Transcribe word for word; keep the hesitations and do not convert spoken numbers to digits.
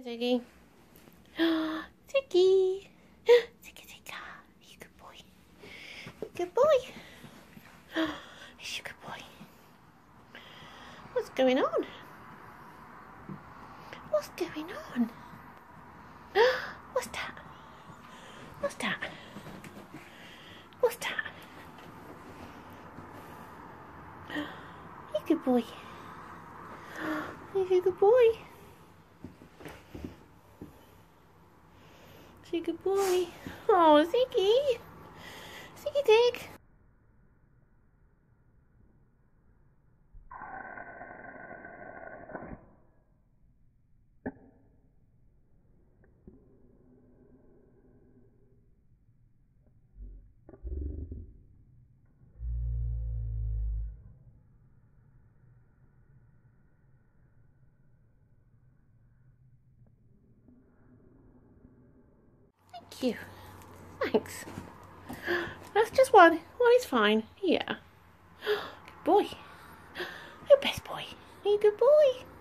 Ziggy. Ziggy. Ziggy, Ziggy. You good boy. Good boy. He's a good boy. What's going on? What's going on? What's that? What's that? What's that? You good boy. You good boy. You good boy. Oh, Ziggy. Ziggy Dig. Thank you. Thanks. That's just one. One is fine. Yeah. Good boy. Your best boy. Are you a good boy?